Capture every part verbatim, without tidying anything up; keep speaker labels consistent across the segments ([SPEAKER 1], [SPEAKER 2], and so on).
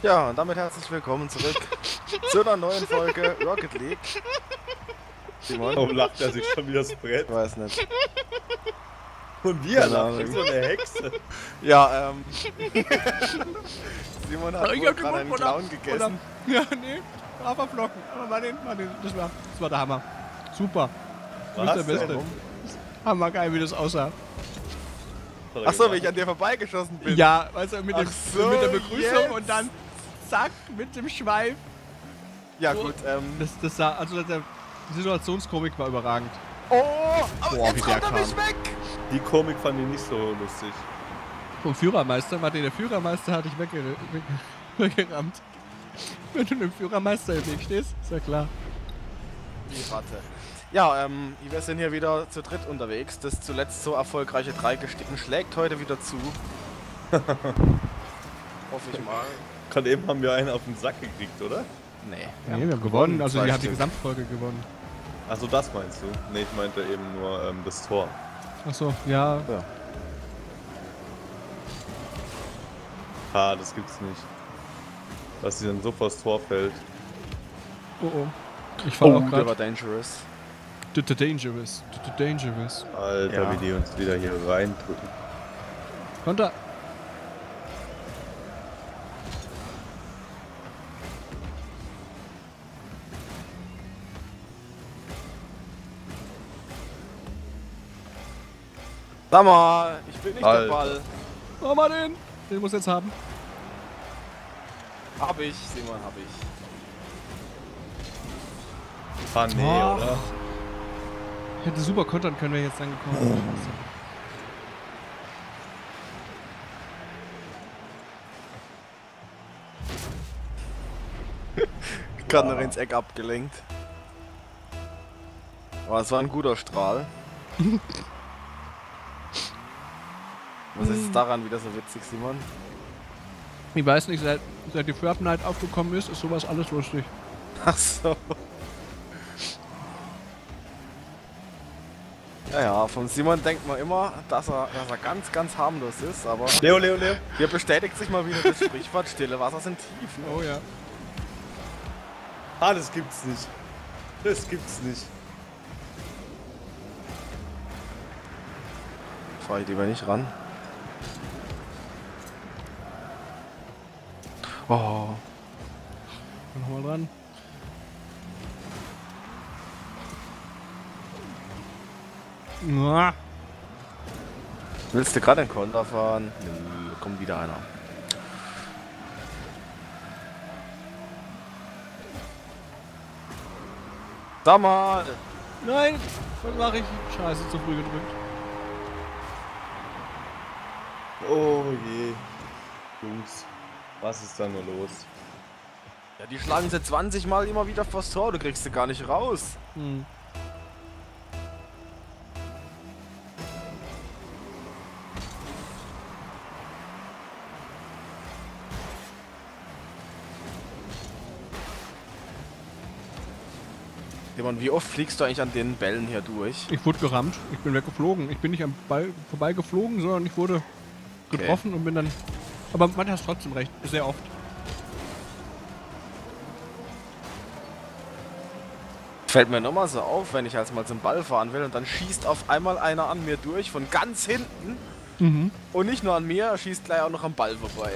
[SPEAKER 1] Ja, und damit herzlich willkommen zurück zu einer neuen Folge Rocket League. Simon?
[SPEAKER 2] Warum lacht er sich schon wieder das Brett?
[SPEAKER 1] Ich weiß nicht.
[SPEAKER 2] Und wie er
[SPEAKER 1] Keine
[SPEAKER 2] lacht,
[SPEAKER 1] Ahnung.
[SPEAKER 2] wie so eine Hexe.
[SPEAKER 1] Ja, ähm... Simon hat
[SPEAKER 3] Ich
[SPEAKER 1] wohl
[SPEAKER 3] hab den
[SPEAKER 1] gerade einen
[SPEAKER 3] Mund
[SPEAKER 1] Clown
[SPEAKER 3] runter.
[SPEAKER 1] gegessen.
[SPEAKER 3] Ja, nee. Aber Flocken. Aber Martin, Martin, das war, das war der Hammer. Super. Du bist der
[SPEAKER 2] Was
[SPEAKER 3] Beste.
[SPEAKER 2] denn?
[SPEAKER 3] Hammergeil, wie das aussah.
[SPEAKER 1] Achso, wie ich an dir vorbeigeschossen bin.
[SPEAKER 3] Ja, weißt du, mit, dem,
[SPEAKER 1] Ach so,
[SPEAKER 3] mit der Begrüßung
[SPEAKER 1] jetzt.
[SPEAKER 3] und dann zack, mit dem Schweif.
[SPEAKER 1] Ja
[SPEAKER 3] So.
[SPEAKER 1] gut, ähm...
[SPEAKER 3] Das, das sah, also der, die Situationskomik war überragend.
[SPEAKER 1] Oh! Oh,
[SPEAKER 3] Boah, wie
[SPEAKER 1] jetzt
[SPEAKER 3] der
[SPEAKER 1] kommt er mich
[SPEAKER 3] kam.
[SPEAKER 1] weg!
[SPEAKER 2] Die Komik fand ich nicht so lustig.
[SPEAKER 3] Vom Führermeister, Martin, der Führermeister hatte ich wegger weg, weggerammt. Wenn du dem Führermeister im Weg stehst, ist ja klar.
[SPEAKER 1] Die Ratte. Ja, ähm, wir sind hier wieder zu dritt unterwegs. Das zuletzt so erfolgreiche Dreigesticken schlägt heute wieder zu. Hoffe ich mal.
[SPEAKER 2] Gerade eben haben wir einen auf den Sack gekriegt, oder?
[SPEAKER 1] Nee.
[SPEAKER 3] Ja, nee, wir haben gewonnen, also
[SPEAKER 1] Zwei
[SPEAKER 3] die hat die
[SPEAKER 1] Stück.
[SPEAKER 3] Gesamtfolge gewonnen.
[SPEAKER 2] Achso, das meinst du? Nee, ich meinte eben nur ähm, das Tor.
[SPEAKER 3] Achso, ja.
[SPEAKER 1] Ja.
[SPEAKER 2] Ah, das gibt's nicht. Dass sie dann so vors Tor fällt.
[SPEAKER 3] Oh oh. Ich falle
[SPEAKER 1] Oh,
[SPEAKER 3] auch
[SPEAKER 1] der war
[SPEAKER 3] gerade.
[SPEAKER 1] dangerous.
[SPEAKER 3] Dangerous. Dangerous.
[SPEAKER 2] Alter,
[SPEAKER 1] Ja.
[SPEAKER 2] wie die uns wieder hier reindrücken.
[SPEAKER 3] Konter.
[SPEAKER 1] Sag mal, ich bin nicht
[SPEAKER 2] Alter.
[SPEAKER 1] der Ball.
[SPEAKER 3] Oh Martin! Den muss jetzt haben.
[SPEAKER 1] Hab ich, Simon, hab ich.
[SPEAKER 2] Ah, nee,
[SPEAKER 3] Ach.
[SPEAKER 2] oder?
[SPEAKER 3] Hätte super kontern können, wäre jetzt dann gekommen.
[SPEAKER 1] Gerade noch ins Eck abgelenkt. Aber es war ein guter Strahl. Was ist daran wieder so witzig, Simon?
[SPEAKER 3] Ich weiß nicht, seit, seit die Third Night aufgekommen ist, ist sowas alles lustig.
[SPEAKER 1] Ach so. Ja, ja, von Simon denkt man immer, dass er, dass er ganz, ganz harmlos ist, aber
[SPEAKER 2] Leo, Leo, Leo.
[SPEAKER 1] hier bestätigt sich mal wieder das Sprichwort, stille Wasser sind tief. Ne?
[SPEAKER 3] Oh ja.
[SPEAKER 2] Ah, das gibt's nicht. Das gibt's nicht.
[SPEAKER 1] Fahr ich lieber nicht ran. Oh,
[SPEAKER 3] Nochmal dran. Mua.
[SPEAKER 1] willst du gerade den Konter fahren? Nö, kommt wieder einer. Sag mal!
[SPEAKER 3] Nein! Was mache ich? Scheiße, zu früh gedrückt.
[SPEAKER 2] Oh je. Jungs, was ist da nur los?
[SPEAKER 1] Ja, die schlagen sie zwanzig Mal immer wieder vors Tor, du kriegst sie gar nicht raus.
[SPEAKER 3] Hm.
[SPEAKER 1] Simon, wie oft fliegst du eigentlich an den Bällen hier durch?
[SPEAKER 3] Ich wurde gerammt. Ich bin weggeflogen. Ich bin nicht am Ball vorbeigeflogen, sondern ich wurde
[SPEAKER 1] Okay.
[SPEAKER 3] getroffen und bin dann. Aber man hat trotzdem recht. Sehr oft.
[SPEAKER 1] Fällt mir nochmal so auf, wenn ich als mal zum Ball fahren will und dann schießt auf einmal einer an mir durch von ganz hinten
[SPEAKER 3] Mhm.
[SPEAKER 1] und nicht nur an mir, er schießt gleich auch noch am Ball vorbei.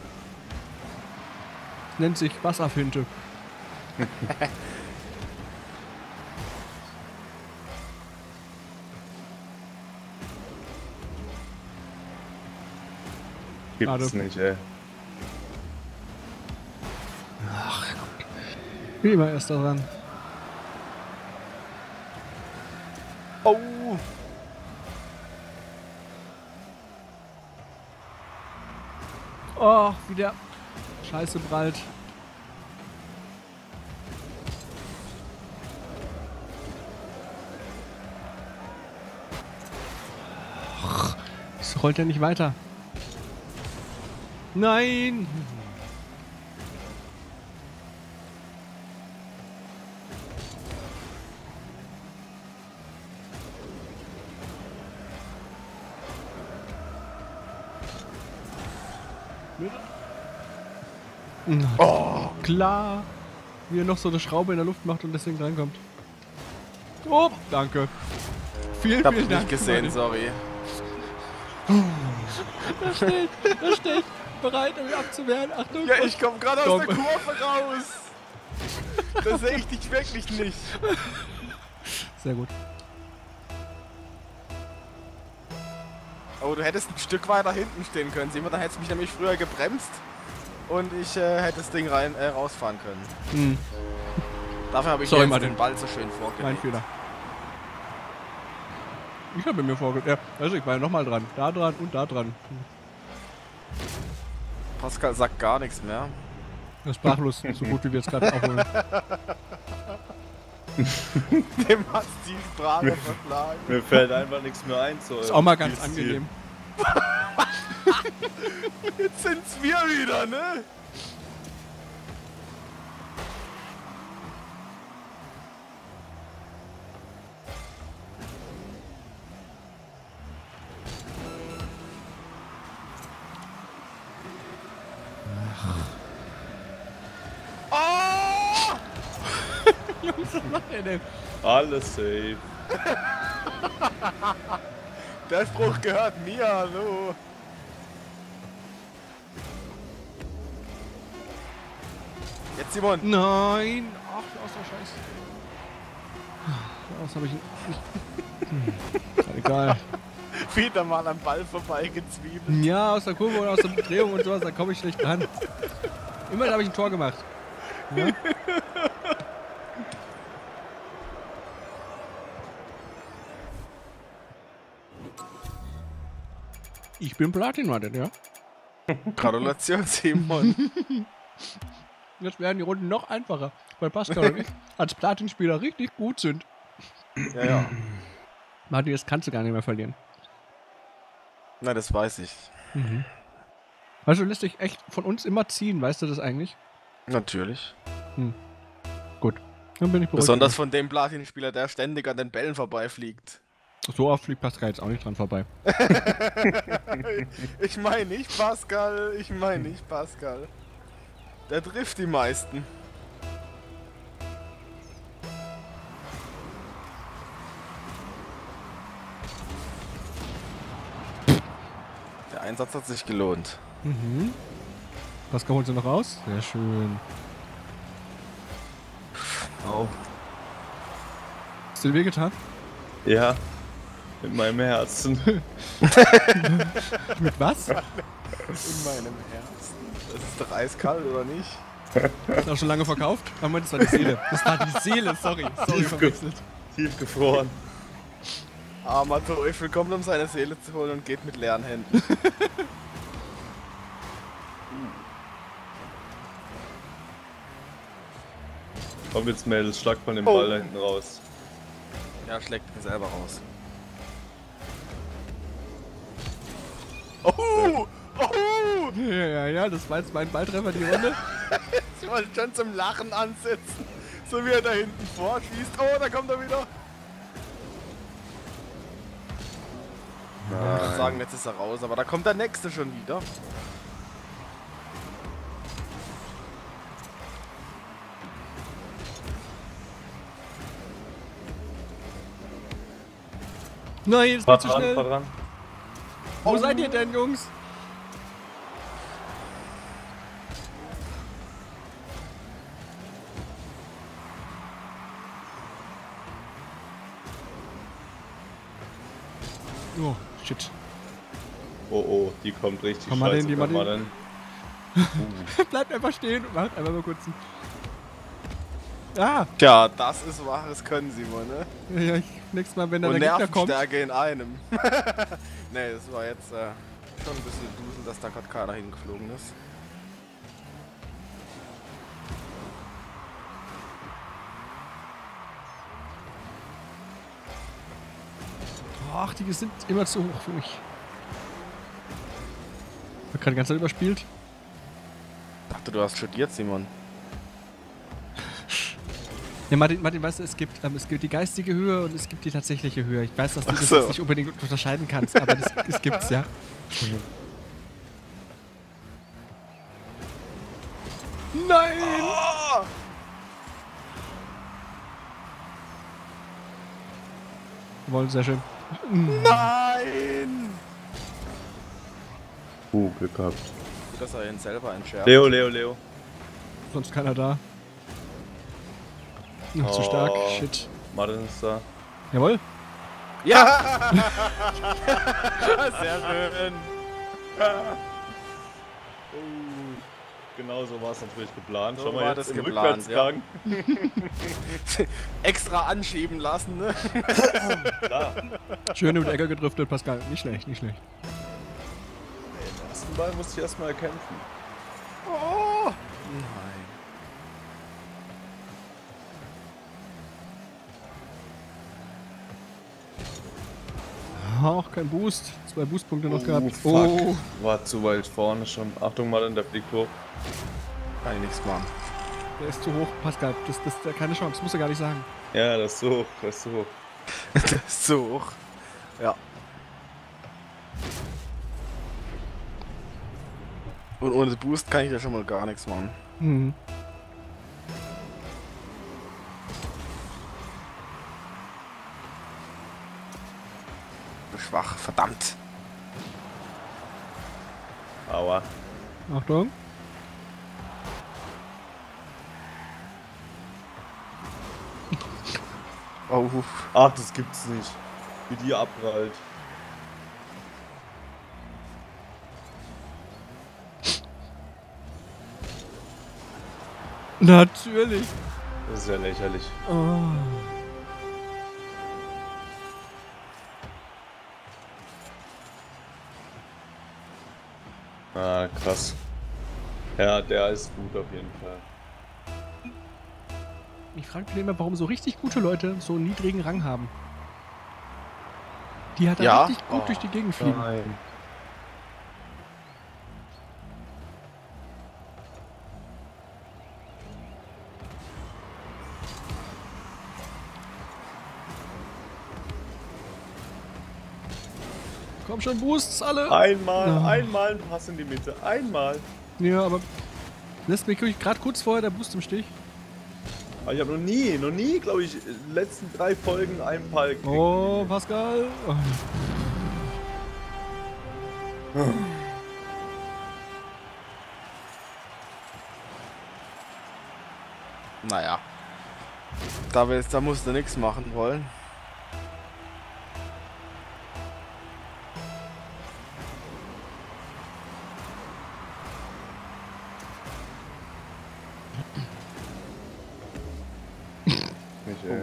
[SPEAKER 3] Nennt sich Wasserfinte.
[SPEAKER 2] Gibt's
[SPEAKER 3] Schade.
[SPEAKER 2] nicht, ey.
[SPEAKER 3] Wie immer erst daran.
[SPEAKER 1] Oh!
[SPEAKER 3] Oh, wie der Scheiße prallt. Es rollt ja nicht weiter. Nein! Oh, klar. Wie er noch so eine Schraube in der Luft macht und deswegen reinkommt. Oh, danke. Vielen,
[SPEAKER 1] Ich hab
[SPEAKER 3] vielen
[SPEAKER 1] dich
[SPEAKER 3] Dank.
[SPEAKER 1] nicht gesehen,
[SPEAKER 3] Martin.
[SPEAKER 1] sorry.
[SPEAKER 3] Da steht, da steht, bereit, um mich abzuwehren. Achtung.
[SPEAKER 1] Ja, ich komm gerade aus
[SPEAKER 3] Komm.
[SPEAKER 1] der Kurve raus. Da sehe ich dich wirklich nicht.
[SPEAKER 3] Sehr gut.
[SPEAKER 1] Oh, du hättest ein Stück weiter hinten stehen können, Simon. Dann hättest du mich nämlich früher gebremst und ich äh, hätte das Ding rein äh, rausfahren können.
[SPEAKER 3] Hm,
[SPEAKER 1] Dafür habe ich
[SPEAKER 3] Sorry,
[SPEAKER 1] jetzt
[SPEAKER 3] Martin.
[SPEAKER 1] den Ball so schön
[SPEAKER 3] mein
[SPEAKER 1] vorgelegt.
[SPEAKER 3] Fehler. Ich habe mir vorgestellt. Ja, also ich war ja nochmal dran. Da dran und da dran.
[SPEAKER 1] Pascal sagt gar nichts mehr.
[SPEAKER 3] Das ist sprachlos, so gut wie wir jetzt gerade aufholen.
[SPEAKER 1] Dem hast die Sprache verschlagen.
[SPEAKER 2] Mir fällt einfach nichts mehr ein. So,
[SPEAKER 3] Ist auch mal ganz angenehm.
[SPEAKER 1] Jetzt sind's wir wieder, ne? Oh!
[SPEAKER 3] Jungs, was macht ihr denn?
[SPEAKER 2] Alles safe.
[SPEAKER 1] Der Spruch gehört mir, hallo. Jetzt Simon.
[SPEAKER 3] Nein! Ach, aus der Scheiße. Das habe ich nicht. Hm, ist ja egal.
[SPEAKER 1] Wieder mal am Ball vorbeigezwiebelt.
[SPEAKER 3] Ja, aus der Kurve und aus der Drehung und sowas, da komme ich schlecht dran. Immerhin habe ich ein Tor gemacht. Ja? Ich bin Platin, Martin, ja.
[SPEAKER 1] Gratulation, Simon.
[SPEAKER 3] Jetzt werden die Runden noch einfacher, weil Pascal und ich als Platin-Spieler richtig gut sind.
[SPEAKER 1] Ja, ja.
[SPEAKER 3] Martin, das kannst du gar nicht mehr verlieren.
[SPEAKER 1] Na, das weiß ich.
[SPEAKER 3] Mhm. Also du lässt dich echt von uns immer ziehen, weißt du das eigentlich?
[SPEAKER 1] Natürlich.
[SPEAKER 3] Gut, dann bin ich beruhigt.
[SPEAKER 1] Besonders von dem Platin-Spieler, der ständig an den Bällen vorbeifliegt.
[SPEAKER 3] So oft fliegt Pascal jetzt auch nicht dran vorbei.
[SPEAKER 1] Ich meine nicht Pascal, ich meine nicht Pascal. Der trifft die meisten. Der Einsatz hat sich gelohnt.
[SPEAKER 3] Mhm. Pascal holt sie noch raus. Sehr schön.
[SPEAKER 2] Au.
[SPEAKER 3] Hast du dir wehgetan?
[SPEAKER 2] Ja. Mit meinem Herzen.
[SPEAKER 3] Mit was?
[SPEAKER 1] In meinem Herzen. Das ist doch eiskalt, oder nicht?
[SPEAKER 3] Ist auch schon lange verkauft? Ah, Moment, das war die Seele. Das war die Seele, sorry. Sorry,
[SPEAKER 2] Tief
[SPEAKER 3] verwechselt.
[SPEAKER 2] Tiefgefroren.
[SPEAKER 1] Armer Teufel kommt, um seine Seele zu holen und geht mit leeren Händen.
[SPEAKER 2] Komm jetzt, Mädels, schlag mal den
[SPEAKER 1] Oh.
[SPEAKER 2] Ball da hinten raus.
[SPEAKER 1] Ja, schlägt ihn selber raus. Oh! Oh!
[SPEAKER 3] Ja, ja, ja, das war jetzt mein Balltreffer, die Runde.
[SPEAKER 1] Ich wollte schon zum Lachen ansetzen. So wie er da hinten vorschießt. Oh, da kommt er wieder. Ich würde sagen, jetzt ist er raus, aber da kommt der nächste schon wieder.
[SPEAKER 3] Nein, jetzt
[SPEAKER 2] Fahr
[SPEAKER 3] geht zu
[SPEAKER 2] dran, fahr
[SPEAKER 3] schnell.
[SPEAKER 2] dran.
[SPEAKER 3] Wo seid ihr denn, Jungs? Oh, shit.
[SPEAKER 2] Oh oh, die kommt richtig
[SPEAKER 3] Komm mal
[SPEAKER 2] scheiße.
[SPEAKER 3] hin, die
[SPEAKER 2] Komm
[SPEAKER 3] mal
[SPEAKER 2] mal
[SPEAKER 3] hin.
[SPEAKER 2] hin.
[SPEAKER 3] Bleibt einfach stehen und macht einfach mal kurz ein... Ah!
[SPEAKER 1] Tja, das ist wahres Können, Simon, ne?
[SPEAKER 3] Ja, ich, nächstes Mal, wenn da
[SPEAKER 1] Und
[SPEAKER 3] der Gegner kommt...
[SPEAKER 1] Nervenstärke in einem. Ne, das war jetzt äh, schon ein bisschen dusen, dass da gerade keiner hingeflogen ist.
[SPEAKER 3] Ach, die sind immer zu hoch für mich. Ich hab gerade die ganze Zeit überspielt.
[SPEAKER 1] Ich dachte, du hast studiert, Simon.
[SPEAKER 3] Ja, Martin, Martin, weißt du, es gibt, ähm, es gibt die geistige Höhe und es gibt die tatsächliche Höhe. Ich weiß, dass du
[SPEAKER 1] Ach
[SPEAKER 3] das
[SPEAKER 1] so.
[SPEAKER 3] jetzt nicht unbedingt unterscheiden kannst, aber das, das gibt's, ja. Nein!
[SPEAKER 1] Oh!
[SPEAKER 3] Jawohl, sehr schön.
[SPEAKER 1] Nein!
[SPEAKER 2] Uh, Glück gehabt.
[SPEAKER 1] Gut, dass er ihn selber entschärft.
[SPEAKER 2] Leo, Leo, Leo.
[SPEAKER 3] Sonst keiner da. Ach, zu
[SPEAKER 2] Oh.
[SPEAKER 3] stark. Shit.
[SPEAKER 2] Martin ist da.
[SPEAKER 3] Jawohl.
[SPEAKER 1] Ja! Sehr schön.
[SPEAKER 2] Uh, genau so war es natürlich geplant.
[SPEAKER 1] So
[SPEAKER 2] Schau mal
[SPEAKER 1] war
[SPEAKER 2] jetzt
[SPEAKER 1] das
[SPEAKER 2] im
[SPEAKER 1] geplant,
[SPEAKER 2] Rückwärtsgang.
[SPEAKER 1] Extra anschieben lassen, ne?
[SPEAKER 2] Klar.
[SPEAKER 3] Schön über die Ecke gedriftet, Pascal. Nicht schlecht, nicht schlecht.
[SPEAKER 2] Den ersten Ball musste ich erstmal erkämpfen.
[SPEAKER 1] Oh! Nein.
[SPEAKER 3] Auch kein Boost. Zwei Boostpunkte noch
[SPEAKER 2] Oh,
[SPEAKER 3] gehabt.
[SPEAKER 2] fuck.
[SPEAKER 3] Oh.
[SPEAKER 2] War zu weit vorne schon. Achtung, Martin, der fliegt hoch.
[SPEAKER 1] Kann ich nichts machen.
[SPEAKER 3] Der ist zu hoch, Pascal. Das, das, das keine Chance. Muss er gar nicht sagen.
[SPEAKER 2] Ja, das ist so hoch, das ist so hoch.
[SPEAKER 1] Das ist so hoch. Ja. Und ohne Boost kann ich ja schon mal gar nichts machen.
[SPEAKER 3] Hm.
[SPEAKER 1] Schwach, verdammt.
[SPEAKER 2] Aua.
[SPEAKER 3] Achtung.
[SPEAKER 1] Oh,
[SPEAKER 2] Ach, das gibt's nicht. Wie die abprallt.
[SPEAKER 3] Natürlich.
[SPEAKER 2] Das ist ja lächerlich.
[SPEAKER 3] Oh.
[SPEAKER 2] Ah, krass. Ja, der ist gut auf jeden Fall.
[SPEAKER 3] Ich frage mich immer, warum so richtig gute Leute so einen niedrigen Rang haben. Die hat da
[SPEAKER 1] Ja?
[SPEAKER 3] richtig gut
[SPEAKER 1] Oh.
[SPEAKER 3] durch die Gegend fliegen.
[SPEAKER 2] Nein.
[SPEAKER 3] Komm schon, Boosts alle.
[SPEAKER 2] Einmal,
[SPEAKER 3] Ja.
[SPEAKER 2] einmal ein Pass in die Mitte. Einmal.
[SPEAKER 3] Ja, aber lässt mich gerade kurz vorher der Boost im Stich.
[SPEAKER 2] Aber ich habe noch nie, noch nie, glaube ich, in den letzten drei Folgen einen Ball gekriegt.
[SPEAKER 3] Oh, Pascal. Oh.
[SPEAKER 1] naja. Da, willst, da musst du nichts machen wollen.
[SPEAKER 2] Nicht, ey.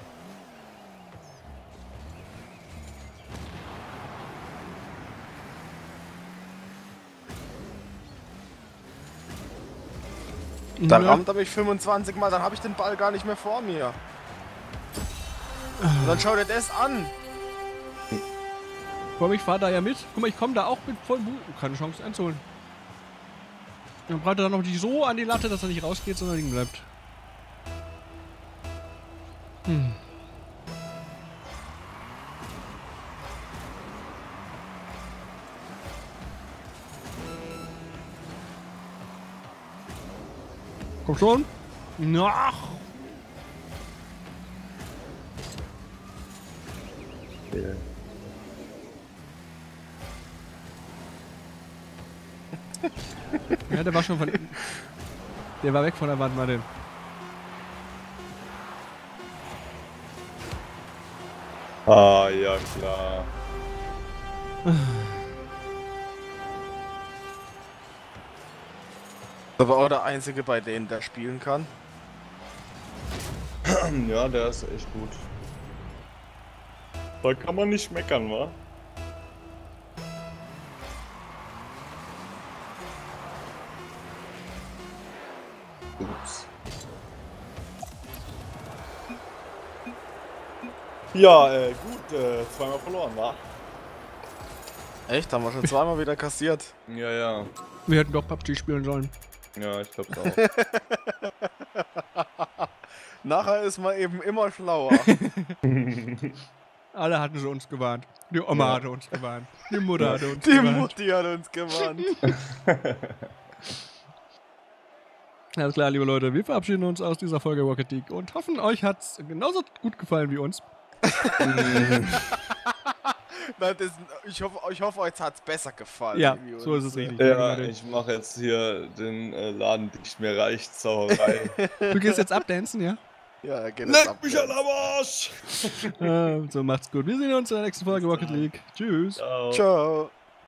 [SPEAKER 1] Dann
[SPEAKER 3] Ja.
[SPEAKER 1] rammt er mich fünfundzwanzig Mal, dann habe ich den Ball gar nicht mehr vor mir. Und dann schaut er das an.
[SPEAKER 3] Komm, ich fahr da ja mit. Guck mal, ich komme da auch mit vollem Boost. Keine Chance einzuholen. Dann braucht er dann noch nicht so an die Latte, dass er nicht rausgeht, sondern liegen bleibt. Hm. Komm schon. Ach.
[SPEAKER 2] Okay.
[SPEAKER 3] Ja, der war schon von... Der war weg von der Wand, Martin.
[SPEAKER 2] Ah, ja klar.
[SPEAKER 1] Aber auch der Einzige bei denen, der spielen kann.
[SPEAKER 2] Ja, der ist echt gut. Da kann man nicht meckern, wa? Ups. Ja, äh, gut, äh, zweimal verloren, wa?
[SPEAKER 1] Echt? Haben wir schon zweimal wieder kassiert.
[SPEAKER 2] Ja, ja.
[SPEAKER 3] Wir hätten doch P U B G spielen sollen.
[SPEAKER 2] Ja, ich glaub's auch.
[SPEAKER 1] Nachher ist man eben immer schlauer.
[SPEAKER 3] Alle hatten sie uns gewarnt. Die Oma
[SPEAKER 2] Ja.
[SPEAKER 3] hatte uns gewarnt. Die Mutter
[SPEAKER 2] Ja.
[SPEAKER 3] hatte uns
[SPEAKER 1] Die
[SPEAKER 3] gewarnt.
[SPEAKER 1] Mutti hat uns gewarnt.
[SPEAKER 3] Alles klar, liebe Leute, wir verabschieden uns aus dieser Folge Rocket League und hoffen, euch hat's genauso gut gefallen wie uns.
[SPEAKER 1] Nein, das, ich, hoffe, ich hoffe, euch hat's besser gefallen.
[SPEAKER 3] Ja,
[SPEAKER 1] wie
[SPEAKER 3] so
[SPEAKER 1] uns.
[SPEAKER 3] ist es richtig.
[SPEAKER 2] Ja, ich mache jetzt hier den äh, Laden dicht, mir reicht Sauerei.
[SPEAKER 3] Du gehst jetzt abdancen, ja?
[SPEAKER 1] Ja, geht das ab.
[SPEAKER 2] Leck mich an am Arsch!
[SPEAKER 3] Äh, so, macht's gut. Wir sehen uns in der nächsten Folge Rocket League. Tschüss.
[SPEAKER 2] Ciao.
[SPEAKER 1] Ciao.